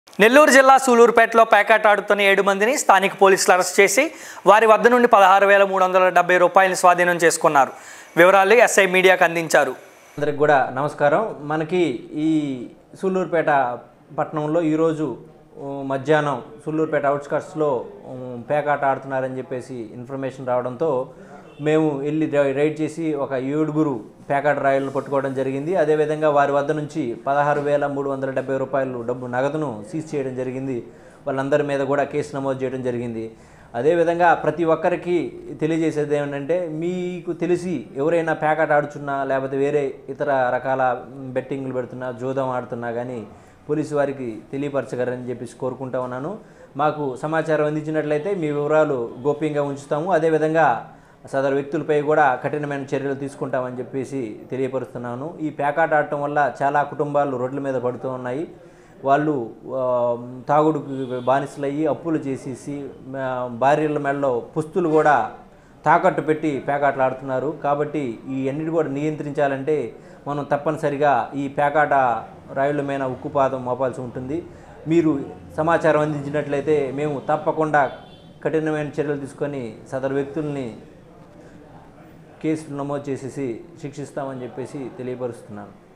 నెల్లూరు జిల్లా సూలూరుపేటలో పేకాట ఆడుతున్న 7 మందిని స్థానిక పోలీసులు అరెస్ట్ చేసి వారి వద్ద నుండి 16,370 రూపాయలను స్వాధీనం చేసుకున్నారు. వివరాలు ఎస్ఐ మీడియాకు అందించారు. అందరికి కూడా నమస్కారం. మనకి ఈ సూలూరుపేట పట్టణంలో ఈరోజు మధ్యాహ్నం సూలూరుపేట అవుట్స్కట్స్లో పేకాట ఆడుతున్నారని చెప్పేసి ఇన్ఫర్మేషన్ రావడంతో మేము వెళ్ళి రైడ్ చేసి ఒక 7 పేకాట రాయులను పట్టుకోవడం జరిగింది. అదేవిధంగా వారి వద్ద నుంచి 16,370 రూపాయలు డబ్బు నగదును సీజ్ చేయడం జరిగింది. వాళ్ళందరి మీద కూడా కేసు నమోదు చేయడం జరిగింది. అదేవిధంగా ప్రతి ఒక్కరికి తెలియజేసేది ఏమంటే, మీకు తెలిసి ఎవరైనా పేకాట ఆడుతున్నా లేకపోతే వేరే ఇతర రకాల బెట్టింగ్లు పెడుతున్నా జూదం ఆడుతున్నా కానీ పోలీసు వారికి తెలియపరచగలరని చెప్పేసి కోరుకుంటా ఉన్నాను. మాకు సమాచారం అందించినట్లయితే మీ వివరాలు గోప్యంగా ఉంచుతాము. అదేవిధంగా సదరు వ్యక్తులపై కూడా కఠినమైన చర్యలు తీసుకుంటామని చెప్పేసి తెలియపరుస్తున్నాను. ఈ పేకాట ఆడటం వల్ల చాలా కుటుంబాలు రోడ్ల మీద పడుతూ ఉన్నాయి. వాళ్ళు తాగుడుకు బానిసలయ్యి అప్పులు చేసేసి భార్యల మెడలో పుస్తులు కూడా తాకట్టు పెట్టి పేకాటలు ఆడుతున్నారు. కాబట్టి ఈ అన్నిటి కూడా నియంత్రించాలంటే మనం తప్పనిసరిగా ఈ పేకాట రాయుల మీద ఉక్కుపాదం మోపాల్సి ఉంటుంది. మీరు సమాచారం అందించినట్లయితే మేము తప్పకుండా కఠినమైన చర్యలు తీసుకొని సదరు వ్యక్తుల్ని కేసులు నమోదు చేసేసి శిక్షిస్తామని చెప్పేసి తెలియపరుస్తున్నాను.